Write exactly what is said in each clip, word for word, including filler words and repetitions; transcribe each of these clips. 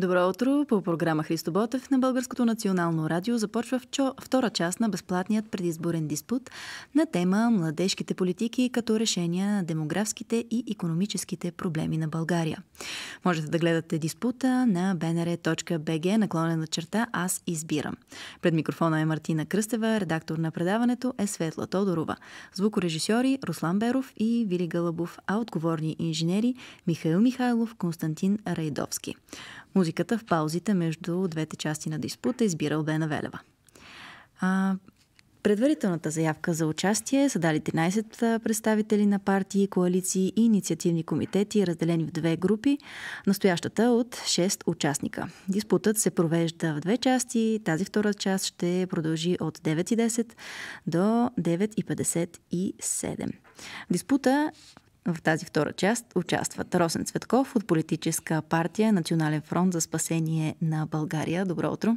Добро утро! По програма Христо Ботев на Българското национално радио започва втора част на безплатният предизборен диспут на тема младежките политики като решения на демографските и икономическите проблеми на България. Можете да гледате диспута на бе ен ер точка би джи наклонена черта Аз избирам. Пред микрофона е Мартина Кръстева, редактор на предаването е Светла Тодорова. Звукорежисьори Руслан Беров и Вили Гълъбов, а отговорни инженери Михаил Михайлов, Константин Райдовски. Музиката в паузите между двете части на диспута избира Албена Велева. А, предварителната заявка за участие са дали тринайсет представители на партии, коалиции и инициативни комитети, разделени в две групи, настоящата от шест участника. Диспутът се провежда в две части. Тази втора част ще продължи от девет и десет до девет и петдесет и седем. Диспута в тази втора част участват Росен Цветков от политическа партия Национален фронт за спасение на България. Добро утро.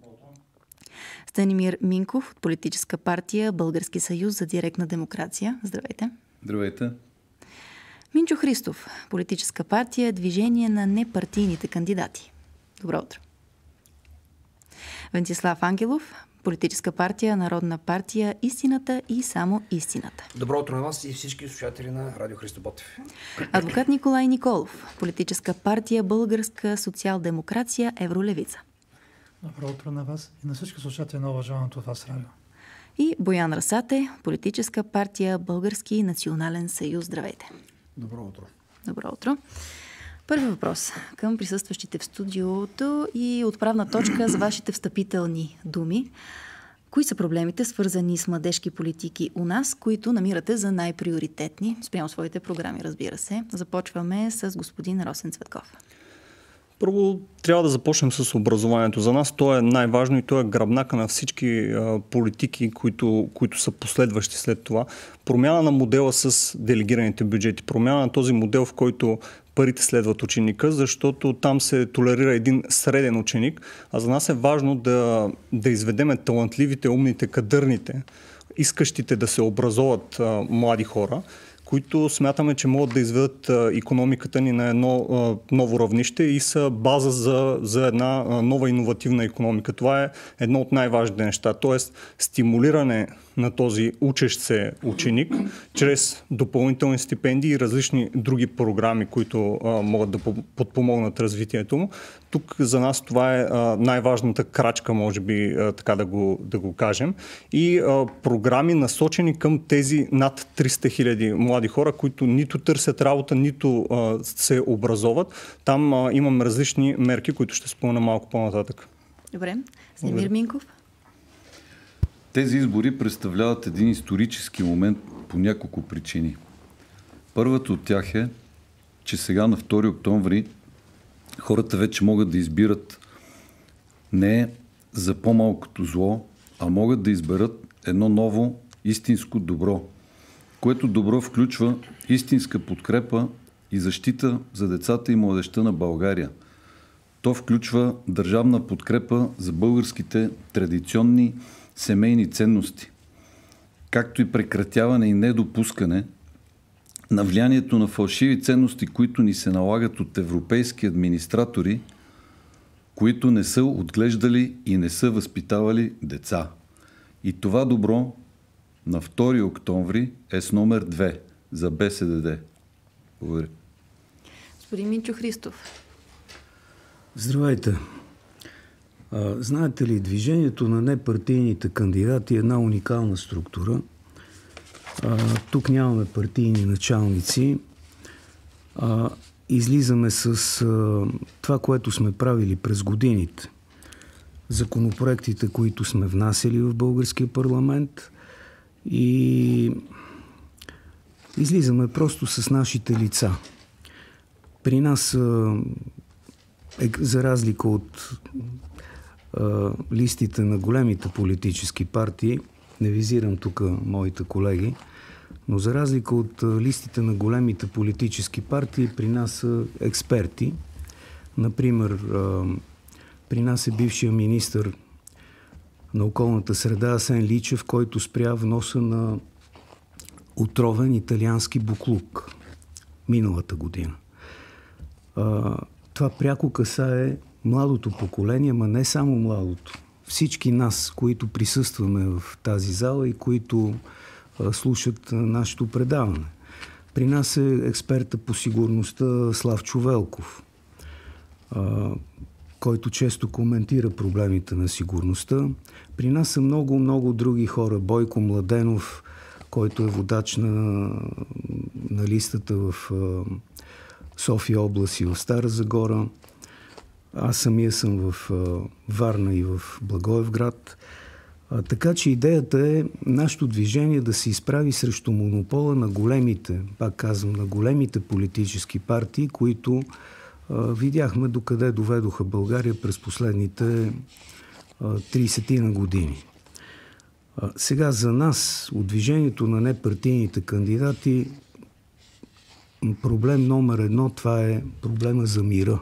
Станимир Минков от политическа партия Български съюз за директна демокрация. Здравейте. Здравейте. Минчо Христов, политическа партия Движение на непартийните кандидати. Добро утро. Венцислав Ангелов, политическа партия Народна партия Истината и само истината. Добро утро на вас и всички слушатели на Радио Христо Ботев. Адвокат Николай Николов, политическа партия Българска социал-демокрация Евролевица. Добро утро на вас и на всички слушатели на уважаваното от вас радио. И Боян Расате, политическа партия Български национален съюз. Здравейте. Добро утро. Добро утро. Първи въпрос към присъстващите в студиото и отправна точка за вашите встъпителни думи. Кои са проблемите, свързани с младежки политики у нас, които намирате за най-приоритетни спрямо своите програми, разбира се? Започваме с господин Росен Цветков. Първо трябва да започнем с образованието. За нас то е най-важно и то е гръбнака на всички а, политики, които, които са последващи след това. Промяна на модела с делегираните бюджети. Промяна на този модел, в който парите следват ученика, защото там се толерира един среден ученик. А за нас е важно да, да изведеме талантливите, умните, кадърните, искащите да се образоват а, млади хора, които смятаме, че могат да изведат а, икономиката ни на едно а, ново равнище и са база за, за една а, нова иновативна икономика. Това е едно от най-важните неща. Тоест стимулиране на този учещ се ученик чрез допълнителни стипендии и различни други програми, които а, могат да подпомогнат развитието му. Тук за нас това е а, най-важната крачка, може би а, така да го, да го кажем. И а, програми насочени към тези над триста хиляди млади хора, които нито търсят работа, нито а, се образоват. Там а, имаме различни мерки, които ще спомена малко по-нататък. Добре. Станимир Минков. Тези избори представляват един исторически момент по няколко причини. Първата от тях е, че сега на втори октомври хората вече могат да избират не за по-малкото зло, а могат да изберат едно ново истинско добро, което добро включва истинска подкрепа и защита за децата и младежта на България. То включва държавна подкрепа за българските традиционни семейни ценности, както и прекратяване и недопускане на влиянието на фалшиви ценности, които ни се налагат от европейски администратори, които не са отглеждали и не са възпитавали деца. И това добро на втори октомври е с номер две за Бе Се Де Де. Благодаря. Господин Минчо Христов. Здравейте. А, знаете ли, движението на непартийните кандидати е една уникална структура. А, тук нямаме партийни началници. А, излизаме с а, това, което сме правили през годините. Законопроектите, които сме внасяли в българския парламент, и излизаме просто с нашите лица. При нас, а, е, за разлика от а, листите на големите политически партии, не визирам тук моите колеги, но за разлика от а, листите на големите политически партии, при нас са експерти. Например, а, при нас е бившия министър на околната среда Асен Личев, който спря вноса на отровен италиански буклук миналата година. А, това пряко касае младото поколение, ма не само младото. Всички нас, които присъстваме в тази зала и които а, слушат а, нашето предаване. При нас е експерта по сигурността Славчо Велков, а, който често коментира проблемите на сигурността. При нас са много, много други хора. Бойко Младенов, който е водач на, на листата в а, София област и в Стара Загора. Аз самия съм в а, Варна и в Благоевград. А, така че идеята е нашето движение да се изправи срещу монопола на големите, пак казвам, на големите политически партии, които а, видяхме докъде доведоха България през последните трийсет на години. А, сега за нас, от движението на непартийните кандидати, проблем номер едно, това е проблема за мира.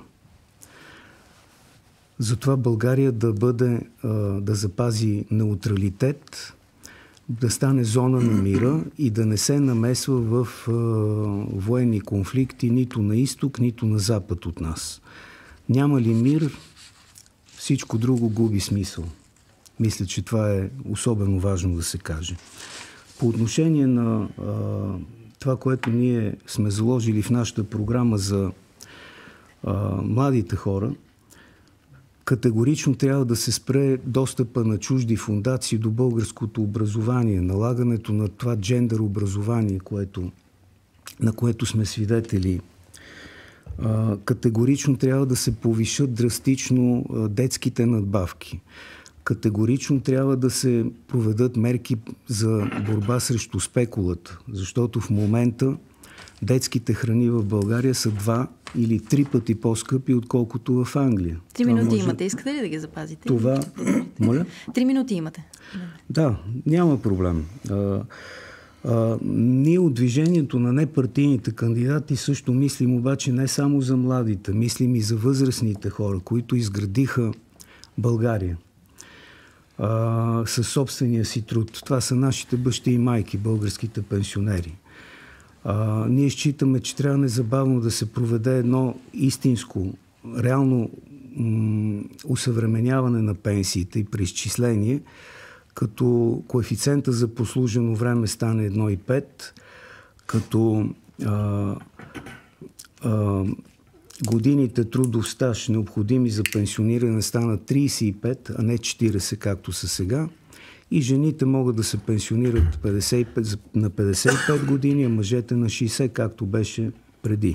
Затова България да бъде, да запази неутралитет, да стане зона на мира и да не се намесва в военни конфликти нито на изток, нито на запад от нас. Няма ли мир, всичко друго губи смисъл. Мисля, че това е особено важно да се каже. По отношение на това, което ние сме заложили в нашата програма за а, младите хора, категорично трябва да се спре достъпа на чужди фондации до българското образование, налагането на това джендър образование, което, на което сме свидетели. А, категорично трябва да се повишат драстично а, детските надбавки. Категорично трябва да се проведат мерки за борба срещу спекулата, защото в момента детските храни в България са два или три пъти по-скъпи, отколкото в Англия. Три минути може... имате. Искате ли да ги запазите? Това... Моля? Три минути имате. Да, няма проблем. А, а, ние от движението на непартийните кандидати също мислим обаче не само за младите, мислим и за възрастните хора, които изградиха България а, със собствения си труд. Това са нашите бащи и майки, българските пенсионери. А, ние считаме, че трябва незабавно да се проведе едно истинско, реално м- усъвременяване на пенсиите и преизчисление, като коефициента за прослужено време стане едно цяло и пет, като а, а, годините трудов стаж, необходими за пенсиониране, станат трийсет и пет, а не четирийсет, както са сега. И жените могат да се пенсионират петдесет и пет, на петдесет и пет години, а мъжете на шейсет, както беше преди.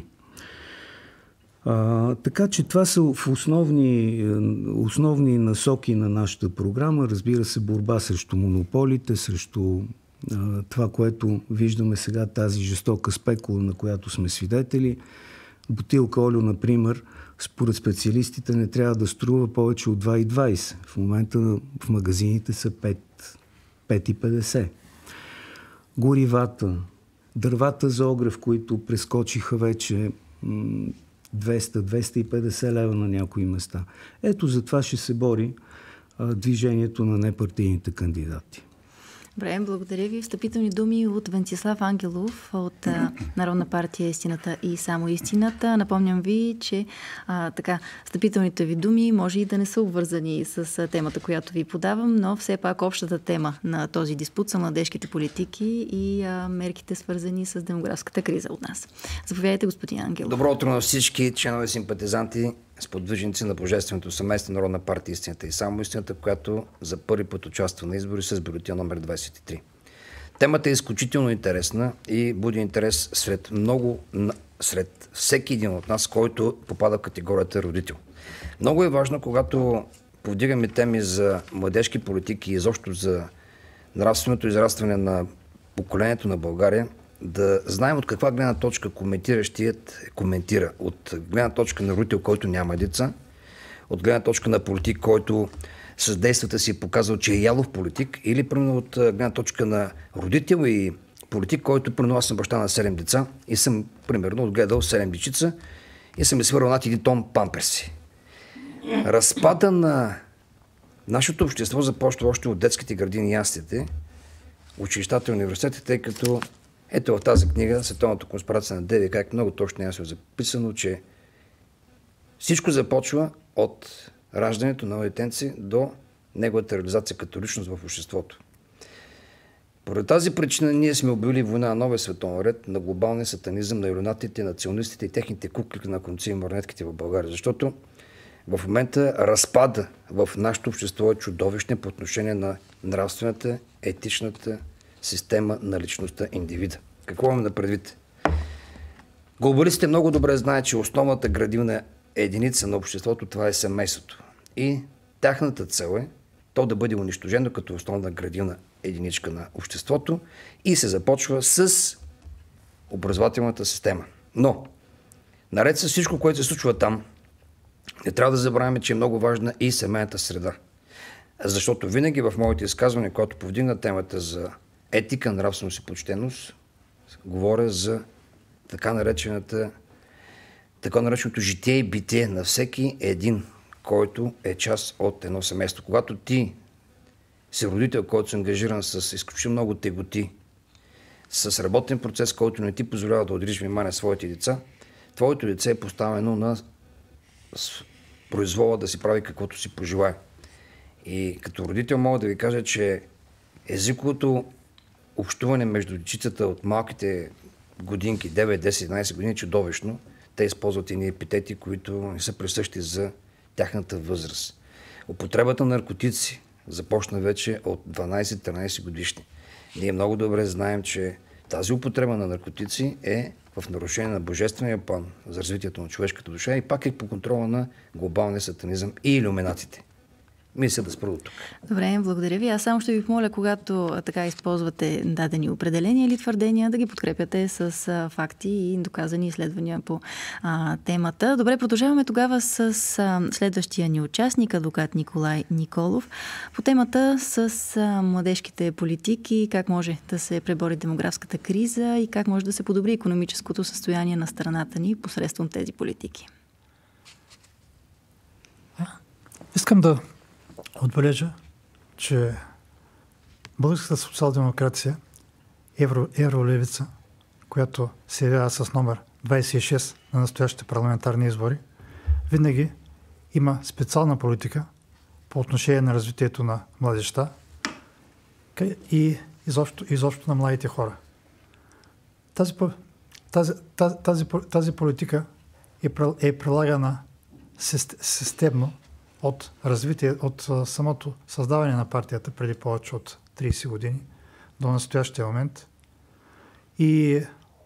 А, така че това са в основни, основни насоки на нашата програма. Разбира се, борба срещу монополите, срещу а, това, което виждаме сега, тази жестока спекула, на която сме свидетели. Бутилка олио, например, според специалистите не трябва да струва повече от два цяло и двайсет. В момента в магазините са пет цяло и петдесет. Горивата, дървата за огрев, които прескочиха вече двеста до двеста и петдесет лева на някои места. Ето за това ще се бори а, движението на непартийните кандидати. Добре, благодаря ви. Встъпителни думи от Венцислав Ангелов от а, Народна партия Истината и само истината. Напомням ви, че а, така, встъпителните ви думи може и да не са обвързани с а, темата, която ви подавам, но все пак общата тема на този диспут са младежките политики и а, мерките, свързани с демографската криза от нас. Заповядайте, господин Ангелов. Добро утро на всички членове, симпатизанти, сподвижници на Божественото семейство Народна партия Истината и само истината, която за първи път участва на избори с бюлетин номер двайсет и три. Темата е изключително интересна и буди интерес сред много, сред всеки един от нас, който попада в категорията родител. Много е важно, когато повдигаме теми за младежки политики и изобщо за нравственото израстване на поколението на България, да знаем от каква гледна точка коментиращият коментира. От гледна точка на родител, който няма деца, от гледна точка на политик, който с действията си е показал, че е ялов политик, или примерно от гледна точка на родител и политик, който примерно аз съм баща на седем деца и съм примерно отгледал седем дечица и съм изхвърлял над един тон памперси. Разпада на нашето общество започва още от детските градини и яслите, училищата и университети, тъй като ето в тази книга Световната конспирация на Деви, как много точно е записано, че всичко започва от раждането на детенци до неговата реализация като личност в обществото. Поради тази причина ние сме обявили война на новия световен ред, на глобалния сатанизъм, на илюминатите, националистите и техните кукли на конци и марионетките в България. Защото в момента разпада в нашето общество е чудовищен по отношение на нравствената, етичната система на личността индивида. Какво имам да предвид? Глобалистите много добре знаят, че основната градивна единица на обществото това е семейството. И тяхната цел е то да бъде унищожено като основна градивна единичка на обществото и се започва с образователната система. Но, наред с всичко, което се случва там, не трябва да забравяме, че е много важна и семейната среда. Защото винаги в моите изказвания, когато повдигна темата за етика, нравственост и почтеност, говоря за така наречената, така нареченото житие и битие на всеки един, който е част от едно семейство. Когато ти си родител, който е ангажиран с изключително много теготи, с работен процес, който не ти позволява да отделиш внимание на своите деца, твоето деце е поставено на произвола да си прави каквото си пожелае. И като родител мога да ви кажа, че езиковото общуване между дечицата от малките годинки, девет, десет, единайсет години, е чудовищно. Те използват едни епитети, които не са присъщи за тяхната възраст. Употребата на наркотици започна вече от дванайсет-тринайсет годишни. Ние много добре знаем, че тази употреба на наркотици е в нарушение на божествения план за развитието на човешката душа и пак е по контрола на глобалния сатанизъм и илюминатите. Мисля да спра до тук. Добре, благодаря ви. Аз само ще ви помоля, когато така използвате дадени определения или твърдения, да ги подкрепяте с а, факти и доказани изследвания по а, темата. Добре, продължаваме тогава с а, следващия ни участник, адвокат Николай Николов, по темата с а, младежките политики, как може да се пребори демографската криза и как може да се подобри икономическото състояние на страната ни посредством тези политики. Искам да отбележа, че българската социал-демокрация, евро, евролевица, която се явява с номер двайсет и шест на настоящите парламентарни избори, винаги има специална политика по отношение на развитието на младежта и изобщо, изобщо на младите хора. Тази, тази, тази, тази, тази политика е, е прилагана системно от развитие, от самото създаване на партията преди повече от трийсет години до настоящия момент. И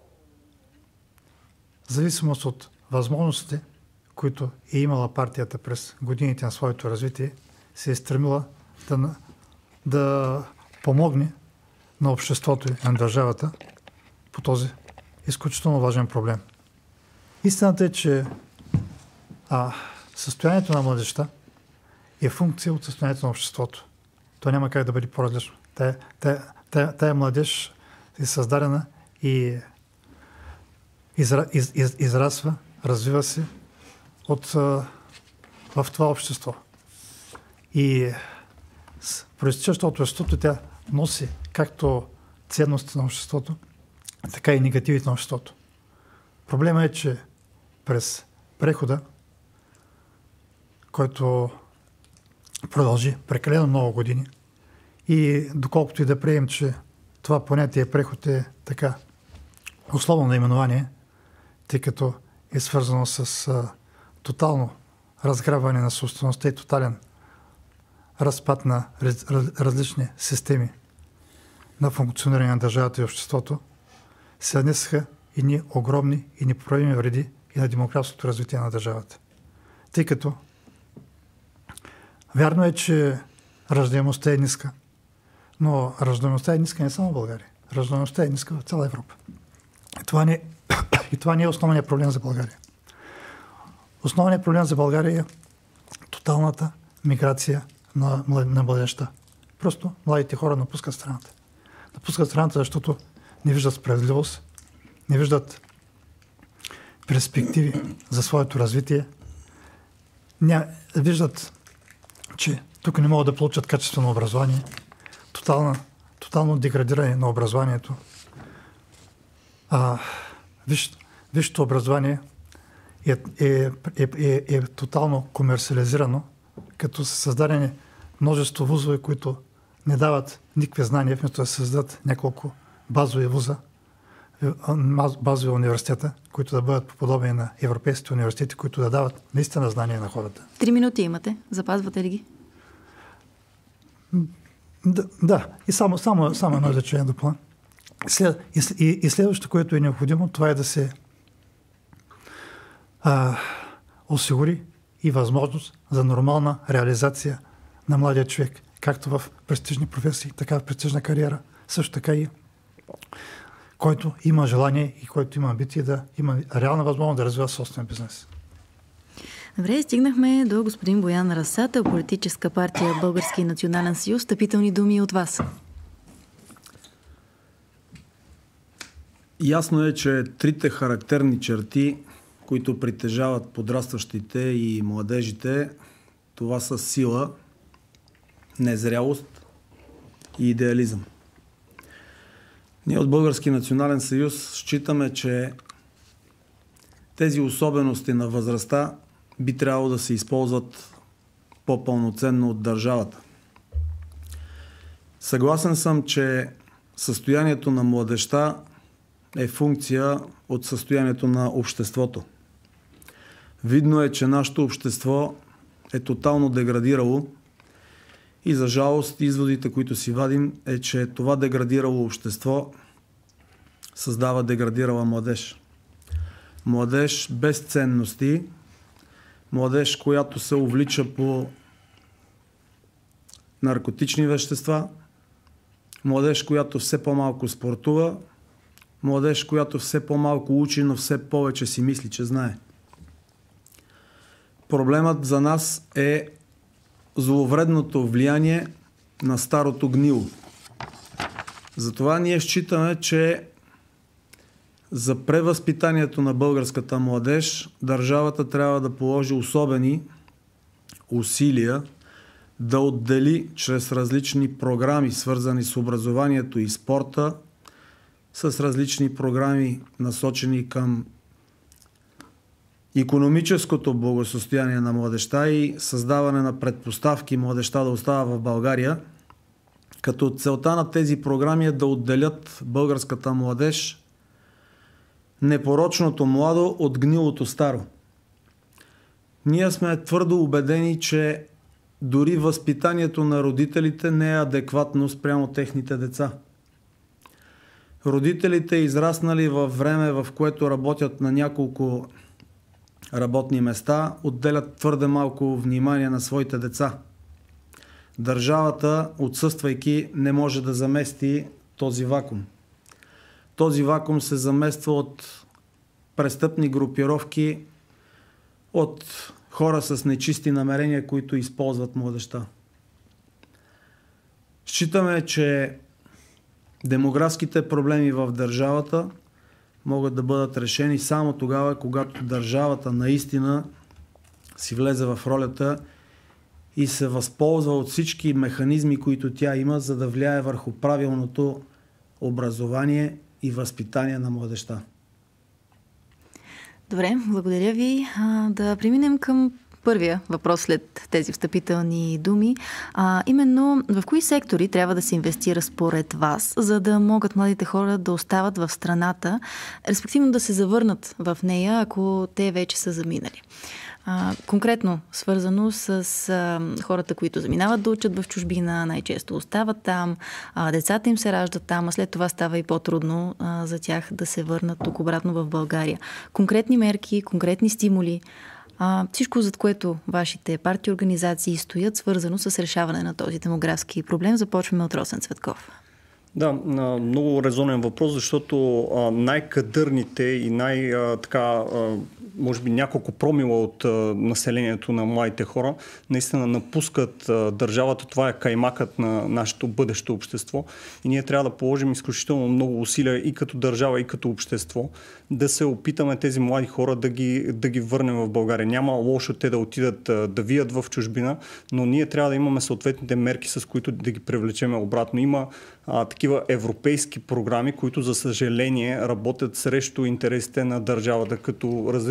в зависимост от възможностите, които е имала партията през годините на своето развитие, се е стремила да, да помогне на обществото и на държавата по този изключително важен проблем. Истината е, че а, състоянието на младежта е функция от състоянието на обществото. То няма как да бъде по-различно. Тая, тая, тая, тая младеж е създадена и изра, из, из, израсва, развива се от, в това общество. И произтичащо от обществото тя носи както ценностите на обществото, така и негативите на обществото. Проблема е, че през прехода, който продължи прекалено много години, и доколкото и да приемем, че това понятие преход е така условно наименование, тъй като е свързано с а, тотално разграбване на собствеността и тотален разпад на раз, раз, различни системи на функциониране на държавата и обществото, се нанесаха едни огромни и непоправими вреди и на демографското развитие на държавата. Тъй като вярно е, че раждаемостта е ниска, но раждаемостта е ниска не само в България. Раждаемостта е ниска в цяла Европа. И това не, и това не е основният проблем за България. Основният проблем за България е тоталната миграция на, на младежта. Просто младите хора напускат страната. Напускат страната, защото не виждат справедливост, не виждат перспективи за своето развитие, не виждат, че тук не могат да получат качествено образование, тотално, тотално деградиране на образованието. А, виж, висшето образование е, е, е, е, е тотално комерциализирано, като са създадени множество вузове, които не дават никакви знания, вместо да създадат няколко базови вуза, базови университета, които да бъдат подобни на европейските университети, които да дават наистина знания на хората. Три минути имате. Запазвате ли ги? Да, да. И само, само, само едно изречение допълня. След, и, и следващото, което е необходимо, това е да се а, осигури и възможност за нормална реализация на младия човек, както в престижни професии, така в престижна кариера, също така и който има желание и който има амбиции да има реална възможност да развива собствен бизнес. Добре, стигнахме до господин Боян Расател, политическа партия Български национален съюз. Встъпителни думи от вас. Ясно е, че трите характерни черти, които притежават подрастващите и младежите, това са сила, незрялост и идеализъм. Ние от Български национален съюз считаме, че тези особености на възрастта би трябвало да се използват по-пълноценно от държавата. Съгласен съм, че състоянието на младежта е функция от състоянието на обществото. Видно е, че нашето общество е тотално деградирало и за жалост изводите, които си вадим, е, че това деградирало общество създава деградирала младеж. Младеж без ценности, младеж, която се увлича по наркотични вещества, младеж, която все по-малко спортува, младеж, която все по-малко учи, но все повече си мисли, че знае. Проблемът за нас е зловредното влияние на старото гнило. Затова ние считаме, че за превъзпитанието на българската младеж държавата трябва да положи особени усилия да отдели чрез различни програми, свързани с образованието и спорта, с различни програми, насочени към икономическото благосостояние на младежта и създаване на предпоставки младежта да остава в България, като целта на тези програми е да отделят българската младеж непорочното младо от гнилото старо. Ние сме твърдо убедени, че дори възпитанието на родителите не е адекватно спрямо техните деца. Родителите, израснали във време, в което работят на няколко работни места, отделят твърде малко внимание на своите деца. Държавата, отсъствайки, не може да замести този вакуум. Този вакуум се замества от престъпни групировки, от хора с нечисти намерения, които използват младежта. Считаме, че демографските проблеми в държавата могат да бъдат решени само тогава, когато държавата наистина си влезе в ролята и се възползва от всички механизми, които тя има, за да влияе върху правилното образование и възпитание на младежта. Добре, благодаря ви. А, да преминем към първия въпрос след тези встъпителни думи. А, именно в кои сектори трябва да се инвестира според вас, за да могат младите хора да остават в страната, респективно да се завърнат в нея, ако те вече са заминали? А, конкретно свързано с а, хората, които заминават да учат в чужбина, най-често остават там, а, децата им се раждат там, а след това става и по-трудно а, за тях да се върнат тук обратно в България. Конкретни мерки, конкретни стимули, а, всичко, зад което вашите партии, организации стоят, свързано с решаване на този демографски проблем. Започваме от Росен Цветков. Да, много резонен въпрос, защото най-кадърните и най-така, може би няколко промила от населението на младите хора наистина напускат държавата. Това е каймакът на нашето бъдещо общество и ние трябва да положим изключително много усилия и като държава, и като общество да се опитаме тези млади хора да ги, да ги върнем в България. Няма лошо те да отидат да вият в чужбина, но ние трябва да имаме съответните мерки, с които да ги привлечем обратно. Има а, такива европейски програми, които за съжаление работят срещу интересите на държавата, като различни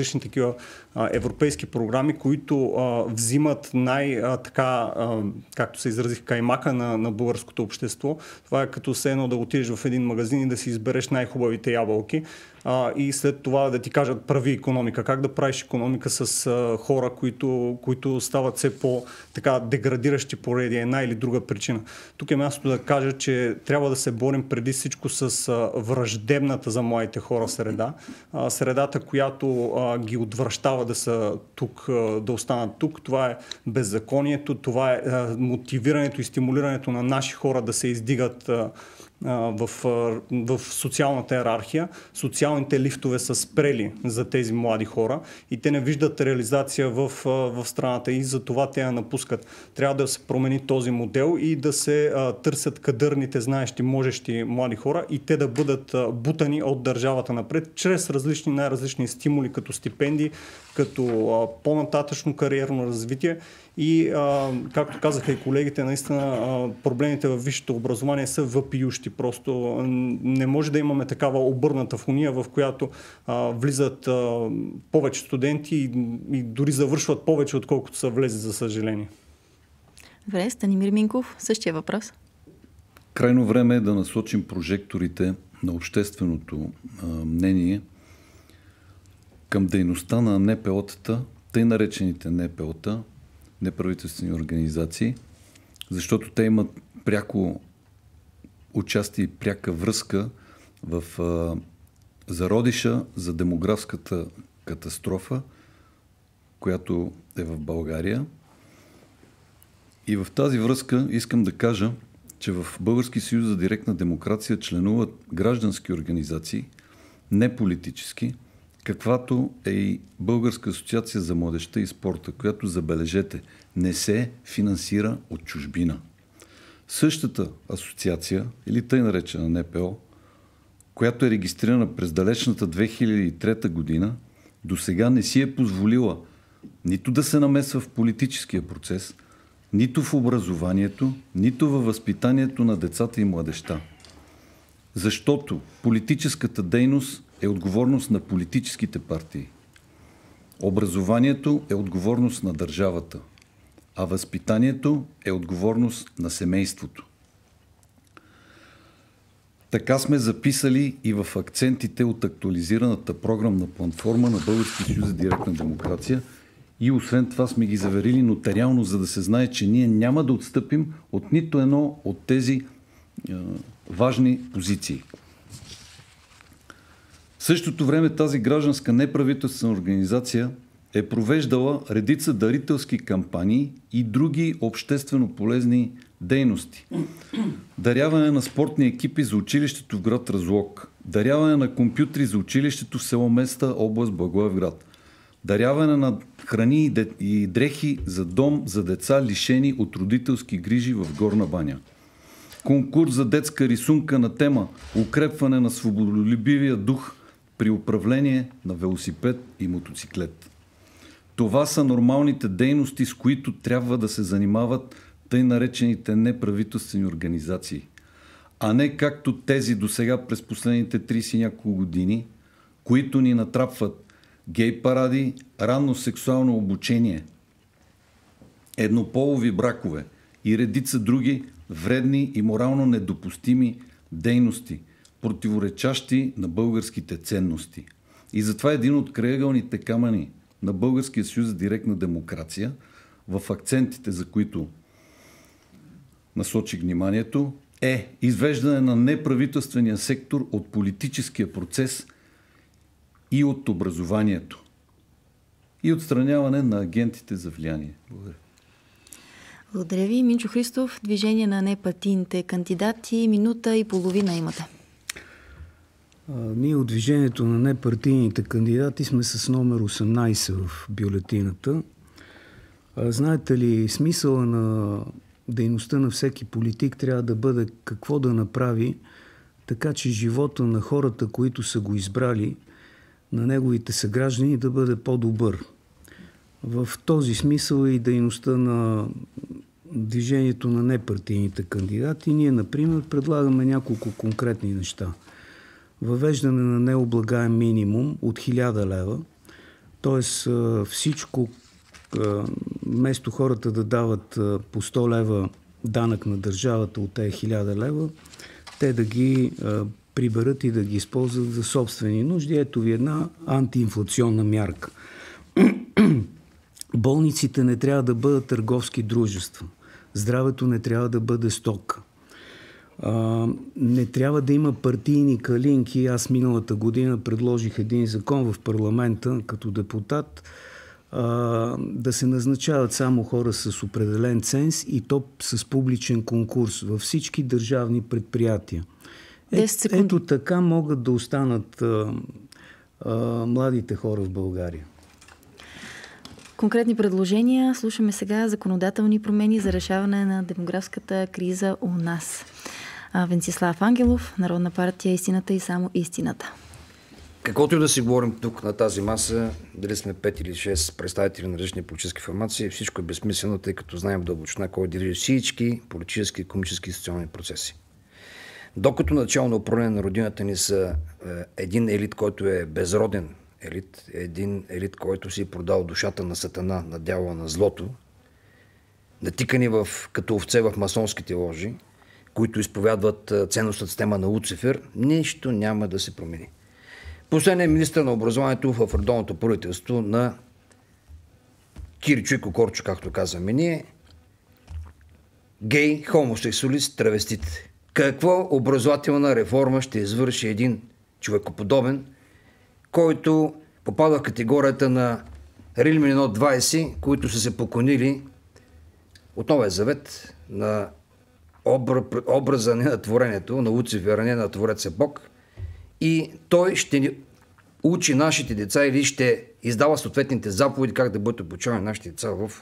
различни такива а, европейски програми, които а, взимат най-така, както се изразих, каймака на, на българското общество. Това е като все едно да отидеш в един магазин и да си избереш най-хубавите ябълки. А, и след това да ти кажат прави икономика. Как да правиш икономика с а, хора, които, които стават все по-така деградиращи поради една или друга причина. Тук е място да кажа, че трябва да се борим преди всичко с а, враждебната за младите хора среда. А, средата, която а, ги отвръщава да са тук, а, да останат тук. Това е беззаконието, това е а, мотивирането и стимулирането на наши хора да се издигат а, В, в социалната иерархия. Социалните лифтове са спрели за тези млади хора и те не виждат реализация в, в страната и за това те я напускат. Трябва да се промени този модел и да се а, търсят кадърните, знаещи, можещи млади хора и те да бъдат а, бутани от държавата напред, чрез различни, най-различни стимули, като стипендии, като а, по-нататъчно кариерно развитие. И, а, както казаха и колегите, наистина а, проблемите във висшето образование са въпиющи. Просто не може да имаме такава обърната фония, в която а, влизат а, повече студенти и, и дори завършват повече, отколкото са влезли, за съжаление. Добре, Станимир Минков, същия въпрос. Крайно време е да насочим прожекторите на общественото а, мнение към дейността на ен пе о-тата, тъй наречените ен пе о-та, неправителствени организации, защото те имат пряко участие и пряка връзка в а, зародиша за демографската катастрофа, която е в България. И в тази връзка искам да кажа, че в Български съюз за директна демокрация членуват граждански организации, не политически, каквато е и Българска асоциация за младежта и спорта, която, забележете, не се финансира от чужбина. Същата асоциация, или тъй наречена ен пе о, която е регистрирана през далечната две хиляди и трета година, до сега не си е позволила нито да се намесва в политическия процес, нито в образованието, нито във възпитанието на децата и младежта. Защото политическата дейност е отговорност на политическите партии. Образованието е отговорност на държавата, а възпитанието е отговорност на семейството. Така сме записали и в акцентите от актуализираната програмна платформа на Български съюз за директна демокрация и освен това сме ги заверили нотариално, за да се знае, че ние няма да отстъпим от нито едно от тези е, важни позиции. В същото време тази гражданска неправителствена организация е провеждала редица дарителски кампании и други обществено полезни дейности. Даряване на спортни екипи за училището в град Разлог, даряване на компютри за училището в село Места, област Благоевград, даряване на храни и дрехи за дом за деца, лишени от родителски грижи в Горна баня. Конкурс за детска рисунка на тема укрепване на свободолюбивия дух при управление на велосипед и мотоциклет. Това са нормалните дейности, с които трябва да се занимават тъй наречените неправителствени организации, а не както тези досега през последните трийсет и няколко години, които ни натрапват гей паради, ранно сексуално обучение, еднополови бракове и редица други вредни и морално недопустими дейности, противоречащи на българските ценности. И затова един от крайъгълните камъни на Българския съюз за директна демокрация, в акцентите, за които насочих вниманието, е извеждане на неправителствения сектор от политическия процес и от образованието и отстраняване на агентите за влияние. Благодаря. Благодаря ви. Минчо Христов, движение на непартийните кандидати. Минута и половина имате. А, ние от движението на непартийните кандидати сме с номер осемнайсет в бюлетината. А, знаете ли, смисъла на дейността на всеки политик трябва да бъде какво да направи, така че живота на хората, които са го избрали, на неговите съграждани, да бъде по-добър. В този смисъл и дейността на движението на непартийните кандидати. Ние, например, предлагаме няколко конкретни неща. Въвеждане на необлагаем минимум от хиляда лева, Тоест всичко, вместо хората да дават по сто лева данък на държавата от тези хиляда лева, те да ги приберат и да ги използват за собствени нужди. Ето ви една антиинфлационна мярка. Болниците не трябва да бъдат търговски дружества. Здравето не трябва да бъде стока. А, не трябва да има партийни калинки. Аз миналата година предложих един закон в парламента като депутат, а, да се назначават само хора с определен ценз и то с публичен конкурс във всички държавни предприятия. Е, ето така могат да останат а, а, младите хора в България. Конкретни предложения. Слушаме сега законодателни промени за решаване на демографската криза у нас. Венцислав Ангелов, Народна партия Истината и само истината. Каквото и да си говорим тук на тази маса, дали сме пет или шест представители на различни политически формации, всичко е безсмислено, тъй като знаем в дълбочина кой дирижи всички политически, икономически и социални процеси. Докато начало на управление на родината ни са един елит, който е безроден елит, един елит, който си продал душата на сатана, на дявола, на злото, натикани в, като овце в масонските ложи, които изповядват ценностната система на Луцифер, нищо няма да се промени. Последният министър на образованието в редовното правителство на Киричо и Кокорчо, както казваме ние, гей, хомосексуалист, травестит. Каква образователна реформа ще извърши един човекоподобен, който попада в категорията на Римляни едно двайсет, които са се поклонили от Новия завет на образа не на творението, на Луцифер, не на Твореца Бог, и той ще ни учи нашите деца или ще издава съответните заповеди как да бъдат обучавани нашите деца в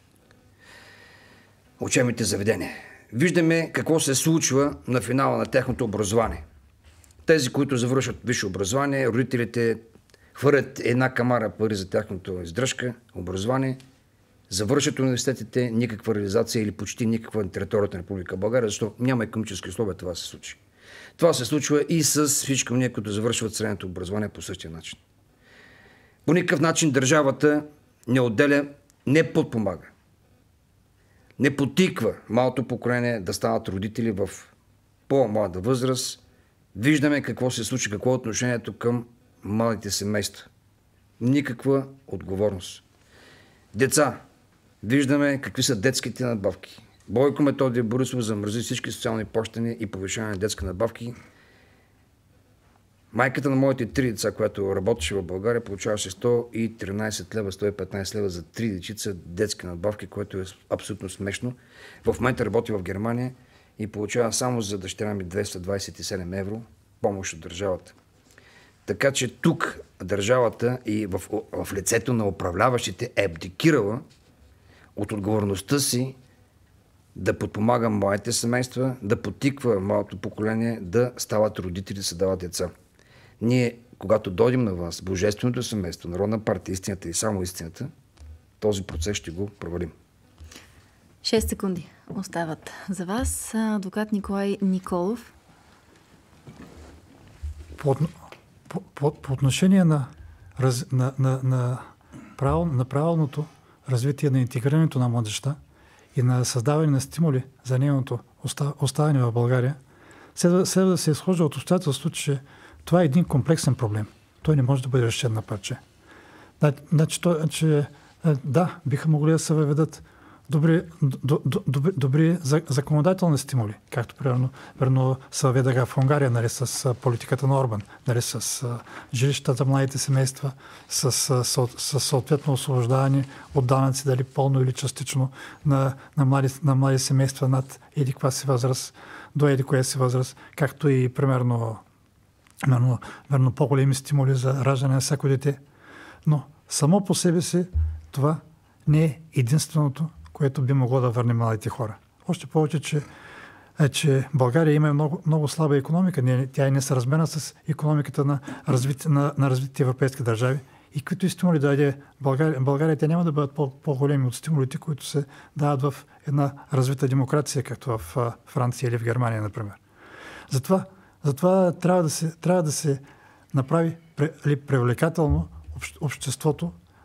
учебните заведения. Виждаме какво се случва на финала на тяхното образование. Тези, които завършват висше образование, родителите хвърлят една камара пари за тяхното издръжка, образование, завършат университетите, никаква реализация или почти никаква на територията на Република България, защото няма икономически условия това се случи. Това се случва и с всички ние, които завършват средното образование по същия начин. По никакъв начин държавата не отделя, не подпомага, не потиква малото поколение да станат родители в по-млада възраст. Виждаме какво се случи, какво е отношението към младите семейства. Никаква отговорност. Деца. Виждаме какви са детските надбавки. Бойко Методий Борисов замрази всички социални плащания и повишаване на детски надбавки. Майката на моите три деца, която работеше в България, получаваше сто и тринайсет лева, сто и петнайсет лева за три дечица детски надбавки, което е абсолютно смешно. В момента работи в Германия и получава само за дъщеря ми двеста двайсет и седем евро помощ от държавата. Така че тук държавата и в, в лицето на управляващите е абдикирала от отговорността си да подпомага младите семейства, да потиква малото поколение да стават родители, да се дават деца. Ние, когато дойдем на власт, Божественото семейство, Народна партия, Истината и само Истината, този процес ще го провалим. Шест секунди остават за вас. Адвокат Николай Николов. По, по, по, по отношение на, раз, на, на, на, правил, на правилното развитие на интегрирането на младежта и на създаване на стимули за нейното оставане в България, следва, следва да се изхожда от обстоятелството, че това е един комплексен проблем. Той не може да бъде решен на парче. Значи, че, да, биха могли да се въведат добри, добри, добри законодателни стимули, както примерно, примерно се въведаха в Унгария, нали, с политиката на Орбан, нали, с жилищата за младите семейства, с, с, с съответно освобождаване от данъци, дали пълно или частично на, на, млади, на млади семейства над еди каква си възраст, до еди коя си възраст, както и примерно, примерно, примерно по-големи стимули за раждане на всяко дете. Но само по себе си това не е единственото, което би могло да върне младите хора. Още повече, че, е, че България има много, много слаба икономика. Тя е несъразмерна с икономиката на, развит, на, на развитите европейски държави. И които и стимули да даде България, България, те няма да бъдат по, по-големи от стимулите, които се дават в една развита демокрация, както в а, Франция или в Германия, например. Затова, затова трябва, да се, трябва да се направи привлекателно обществото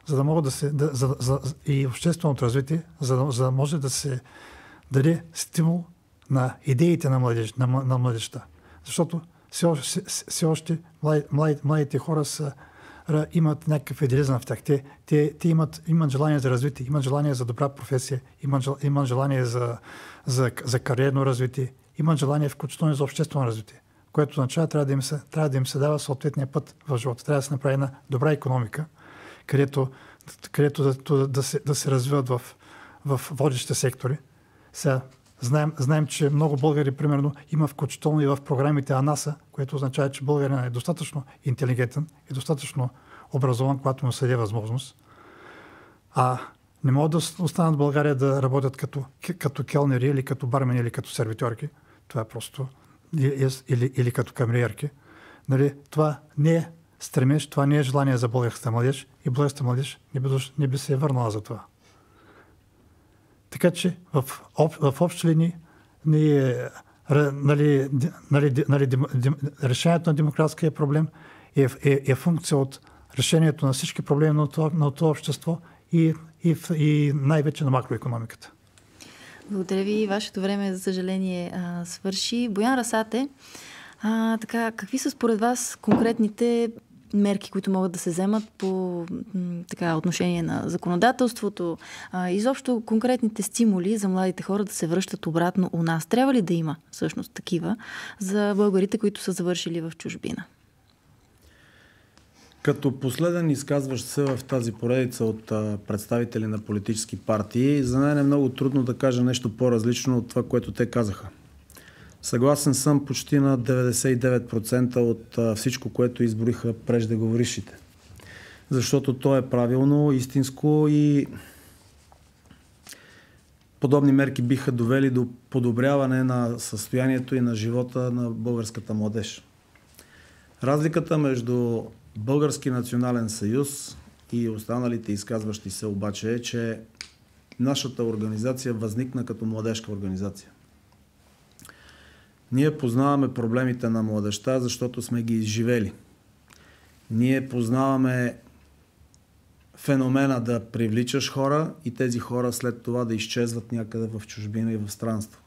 за да могат да се, да, за, за, и общественото развитие, за да, за да може да се даде стимул на идеите на, младеж, на, на младежта. Защото все още, все още млади, млади, младите хора са, имат някакъв идеализъм в тях. Те, те, те имат, имат желание за развитие, имат желание за добра професия, имат, имат желание за, за, за кариерно развитие, имат желание включително за обществено развитие, което означава, трябва да им се, трябва да им се дава съответния път в живота. Трябва да се направи една добра икономика, където, където да, да, се, да се развиват в, в водещите сектори. Сега, знаем, знаем, че много българи, примерно, има включително и в програмите АНАСА, което означава, че българин е достатъчно интелигентен и достатъчно образован, когато му се даде възможност. А не могат да останат в България да работят като, като келнери или като бармени или като сервитьорки. Това е просто... Или, или, или като камериерки. Нали, това не е стремеж, това не е желание за българската младеж и българската младеж не би, не би се е върнала за това. Така че в, об, в общи линии нали, нали, нали, нали, решението на демократския проблем е, е, е функция от решението на всички проблеми на това, на това общество и, и, и най-вече на макроекономиката. Благодаря ви. Вашето време, за съжаление, а, свърши. Боян Расате, а, така, какви са според вас конкретните мерки, които могат да се вземат по м, така, отношение на законодателството, а, изобщо конкретните стимули за младите хора да се връщат обратно у нас? Трябва ли да има всъщност такива за българите, които са завършили в чужбина? Като последен изказващ се в тази поредица от а, представители на политически партии, за мен е много трудно да кажа нещо по-различно от това, което те казаха. Съгласен съм почти на деветдесет и девет процента от а, всичко, което изброиха преждеговорившите. Защото то е правилно, истинско и подобни мерки биха довели до подобряване на състоянието и на живота на българската младеж. Разликата между Български национален съюз и останалите изказващи се обаче е, че нашата организация възникна като младежка организация. Ние познаваме проблемите на младежта, защото сме ги изживели. Ние познаваме феномена да привличаш хора и тези хора след това да изчезват някъде в чужбина и в странство.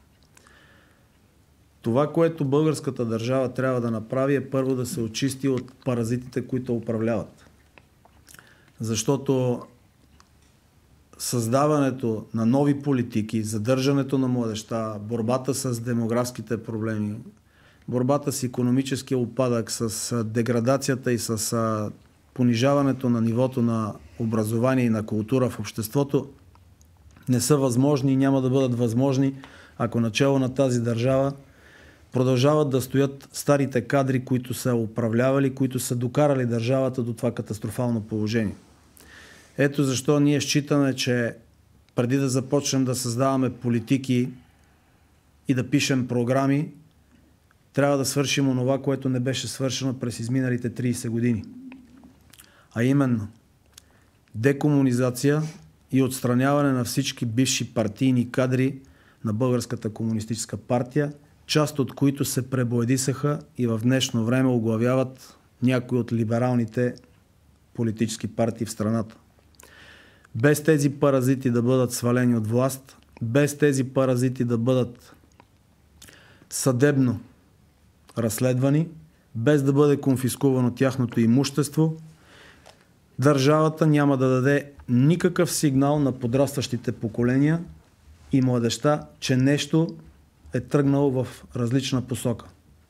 Това, което българската държава трябва да направи, е първо да се очисти от паразитите, които управляват. Защото създаването на нови политики, задържането на младежта, борбата с демографските проблеми, борбата с икономическия упадък, с деградацията и с понижаването на нивото на образование и на култура в обществото не са възможни и няма да бъдат възможни, ако начало на тази държава продължават да стоят старите кадри, които са управлявали, които са докарали държавата до това катастрофално положение. Ето защо ние считаме, че преди да започнем да създаваме политики и да пишем програми, трябва да свършим онова, което не беше свършено през изминалите трийсет години. А именно декомунизация и отстраняване на всички бивши партийни кадри на Българската комунистическа партия, част от които се пребоядисаха и в днешно време оглавяват някои от либералните политически партии в страната. Без тези паразити да бъдат свалени от власт, без тези паразити да бъдат съдебно разследвани, без да бъде конфискувано тяхното имущество, държавата няма да даде никакъв сигнал на подрастващите поколения и младежта, че нещо е тръгнало в различна посока.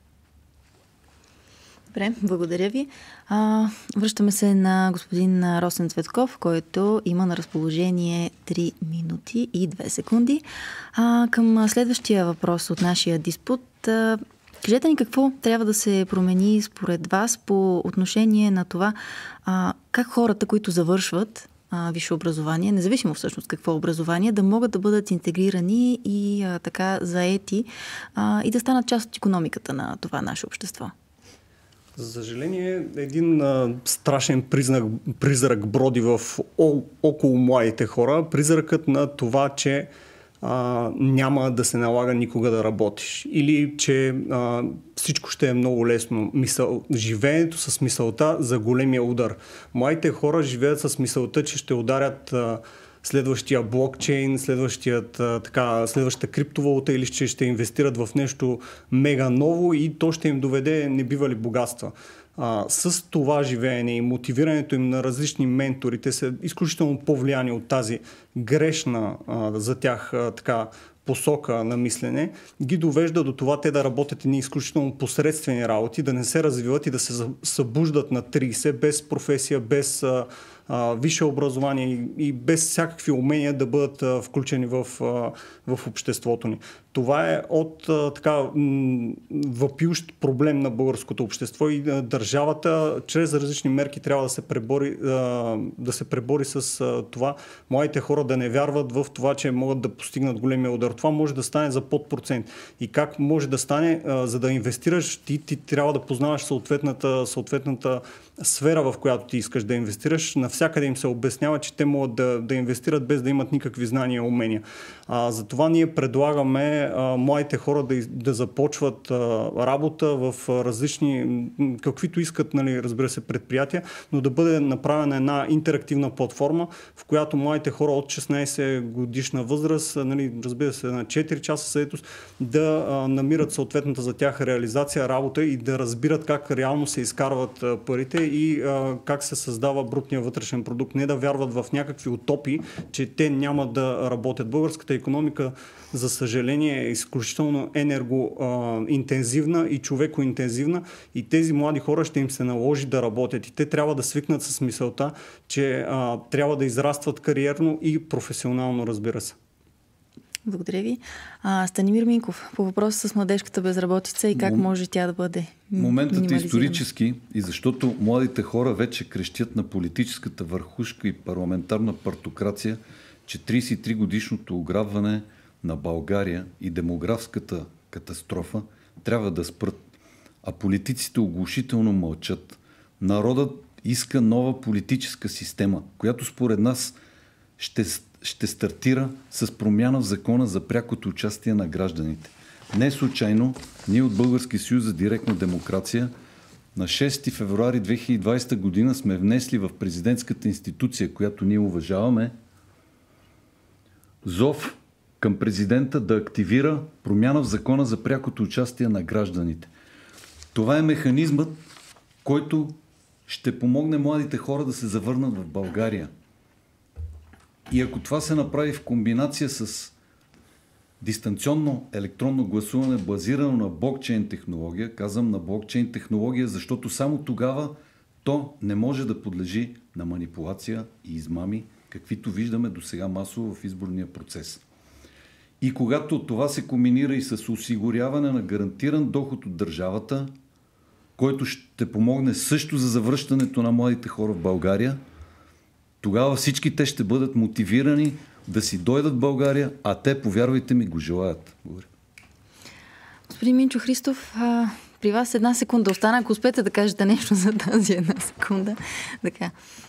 Добре, благодаря ви. А, връщаме се на господин Росен Цветков, който има на разположение три минути и две секунди. А, към следващия въпрос от нашия диспут. А, кажете ни какво трябва да се промени според вас по отношение на това а, как хората, които завършват а, висше образование, независимо всъщност какво образование, да могат да бъдат интегрирани и а, така заети а, и да станат част от икономиката на това наше общество. За съжаление, един а, страшен признак, призрак броди в о, около младите хора. Призракът на това, че а, няма да се налага никога да работиш. Или че а, всичко ще е много лесно. Мисъл, живеенето с мисълта за големия удар. Младите хора живеят с мисълта, че ще ударят а, следващия блокчейн, следващият, а, така, следващата криптовалута или че ще инвестират в нещо мега ново и то ще им доведе небивали богатства. А, с това живеене и мотивирането им на различни ментори, те са изключително повлияни от тази грешна а, за тях а, така посока на мислене, ги довежда до това те да работят едни изключително посредствени работи, да не се развиват и да се събуждат на трийсет без професия, без а, а, висше образование и, и без всякакви умения да бъдат а, включени в, а, в обществото ни. Това е от а, така м- въпиющ проблем на българското общество и а, държавата чрез различни мерки трябва да се пребори, а, да се пребори с а, това младите хора да не вярват в това, че могат да постигнат големия удар. Това може да стане за под процент. И как може да стане, а, за да инвестираш, ти, ти трябва да познаваш съответната, съответната сфера, в която ти искаш да инвестираш. Навсякъде им се обяснява, че те могат да, да инвестират без да имат никакви знания и умения. А, затова ние предлагаме а, младите хора да, да започват а, работа в а, различни, каквито искат, нали, разбира се, предприятия, но да бъде направена една интерактивна платформа, в която младите хора от шестнайсет годишна възраст, нали, разбира се, на четири часа заетост, да а, намират съответната за тях реализация, работа и да разбират как реално се изкарват а, парите и а, как се създава брутния вътрешен продукт. Не да вярват в някакви утопии, че те няма да работят. Българската икономика, за съжаление, е изключително енергоинтензивна и човекоинтензивна и тези млади хора ще им се наложи да работят. И те трябва да свикнат с мисълта, че а, трябва да израстват кариерно и професионално, разбира се. Благодаря ви. А, Станимир Минков, по въпроса с младежката безработица и как Мом... може тя да бъде Моментът е исторически и защото младите хора вече крещят на политическата върхушка и парламентарна партокрация, че трийсет и три годишното ограбване на България и демографската катастрофа трябва да спрат. А политиците оглушително мълчат. Народът иска нова политическа система, която според нас ще, ще стартира с промяна в закона за прякото участие на гражданите. Не случайно ние от Български съюз за директна демокрация на шести февруари две хиляди и двадесета година сме внесли в президентската институция, която ние уважаваме, зов към президента да активира промяна в закона за прякото участие на гражданите. Това е механизмът, който ще помогне младите хора да се завърнат в България. И ако това се направи в комбинация с дистанционно електронно гласуване, базирано на блокчейн технология, казвам на блокчейн технология, защото само тогава то не може да подлежи на манипулация и измами, каквито виждаме досега масово в изборния процес. И когато това се комбинира и с осигуряване на гарантиран доход от държавата, който ще помогне също за завръщането на младите хора в България, тогава всички те ще бъдат мотивирани да си дойдат в България, а те, повярвайте ми, го желаят. Благодаря. Господин Минчо Христов, а, при вас една секунда остана, ако успеете да кажете нещо за тази една секунда. Така.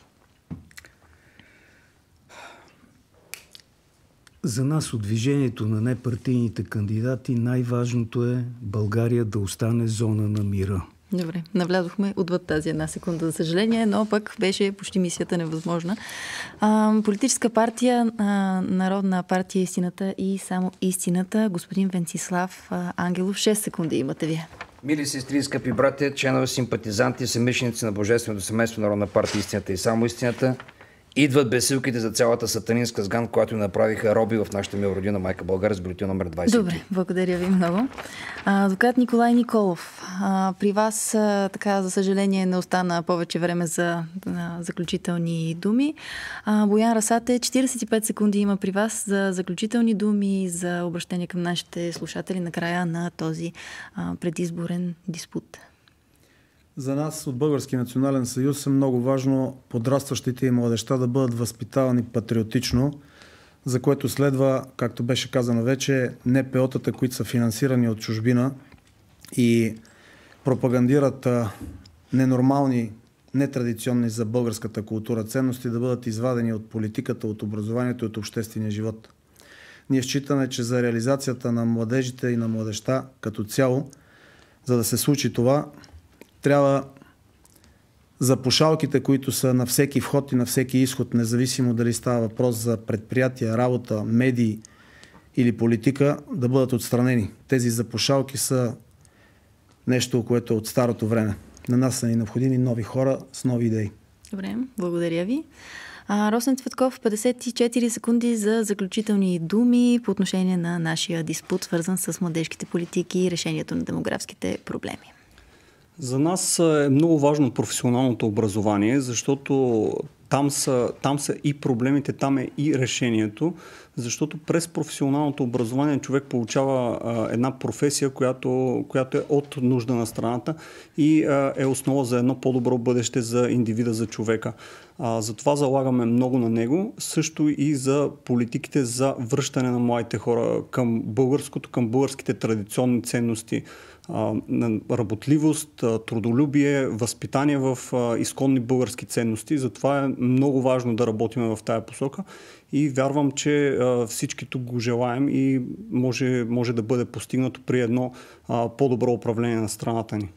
За нас от движението на непартийните кандидати най-важното е България да остане зона на мира. Добре, навлязохме отвъд тази една секунда, за съжаление, но пък беше почти мисията невъзможна. А, политическа партия, а, Народна партия Истината и само Истината, господин Венцислав а, Ангелов, шест секунди имате вие. Мили сестри, скъпи братя, членове, симпатизанти, съмишленици на Божественото семейство Народна партия Истината и само Истината, идват бесилките за цялата сатанинска сган, която направиха роби в нашата мила родина майка България с бюлетин номер двадесет и три. Добре, благодаря ви много. Адвокат Николай Николов, а, при вас а, така, за съжаление, не остана повече време за а, заключителни думи. А, Боян Расате, четиридесет и пет секунди има при вас за заключителни думи, за обращение към нашите слушатели на края на този а, предизборен диспут. За нас от Български национален съюз е много важно подрастващите и младежта да бъдат възпитавани патриотично, за което следва, както беше казано вече, Н П О-тата, които са финансирани от чужбина и пропагандират ненормални, нетрадиционни за българската култура ценности, да бъдат извадени от политиката, от образованието и от обществения живот. Ние считаме, че за реализацията на младежите и на младежта като цяло, за да се случи това, трябва запушалките, които са на всеки вход и на всеки изход, независимо дали става въпрос за предприятия, работа, медии или политика, да бъдат отстранени. Тези запушалки са нещо, което е от старото време. На нас са ни необходими нови хора с нови идеи. Добре, благодаря ви. А, Росен Цветков, петдесет и четири секунди за заключителни думи по отношение на нашия диспут, свързан с младежките политики и решението на демографските проблеми. За нас е много важно професионалното образование, защото там са, там са и проблемите, там е и решението, защото през професионалното образование човек получава а, една професия, която, която е от нужда на страната и а, е основа за едно по-добро бъдеще за индивида, за човека. А, затова залагаме много на него, също и за политиките за връщане на младите хора към българското, към българските традиционни ценности. На работливост, трудолюбие, възпитание в изконни български ценности. Затова е много важно да работим в тая посока и вярвам, че всички тук го желаем и може, може да бъде постигнато при едно по-добро управление на страната ни.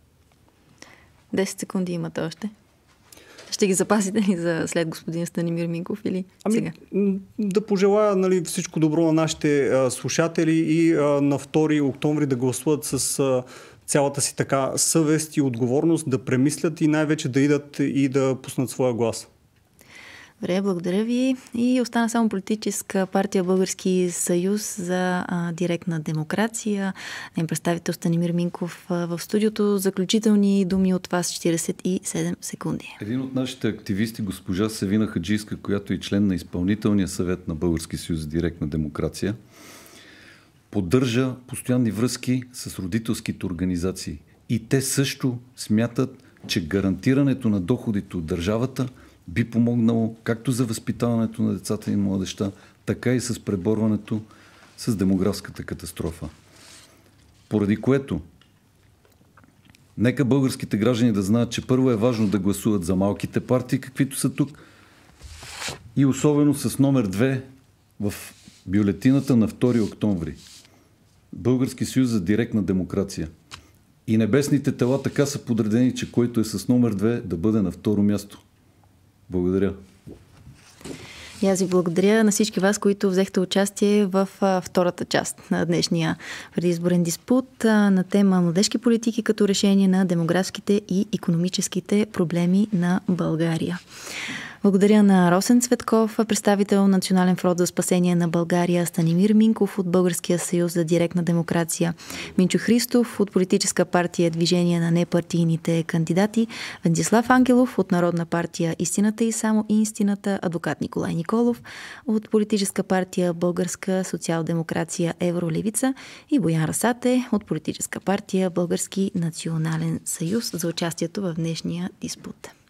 десет секунди имате още. Ще ги запасите ли за след господин Станимир Минков или ами, сега? Да пожелая, нали, всичко добро на нашите а, слушатели и а, на втори октомври да гласуват с а, цялата си така съвест и отговорност, да премислят и най-вече да идат и да пуснат своя глас. Добре, благодаря ви. И остана само политическа партия Български съюз за а, директна демокрация. Нейн представител Станимир Минков а, в студиото. Заключителни думи от вас, четиридесет и седем секунди. Един от нашите активисти, госпожа Севина Хаджийска, която е член на изпълнителния съвет на Български съюз за директна демокрация, поддържа постоянни връзки с родителските организации. И те също смятат, че гарантирането на доходите от държавата би помогнало както за възпитаването на децата и младежта, така и с преборването с демографската катастрофа. Поради което, нека българските граждани да знаят, че първо е важно да гласуват за малките партии, каквито са тук, и особено с номер две в бюлетината на втори октомври. Български съюз за директна демокрация. И небесните тела така са подредени, че който е с номер две да бъде на второ място. Благодаря. И аз ви благодаря на всички вас, които взехте участие в а, втората част на днешния предизборен диспут а, на тема младежки политики като решение на демографските и икономическите проблеми на България. Благодаря на Росен Цветков, представител на Национален фронт за спасение на България, Станимир Минков от Българския съюз за директна демокрация, Минчо Христов от политическа партия Движение на непартийните кандидати, Венцислав Ангелов от Народна партия Истината и само истината, адвокат Николай Николов от политическа партия Българска социал-демокрация Евролевица и Боян Расате от политическа партия Български национален съюз за участието в днешния диспут.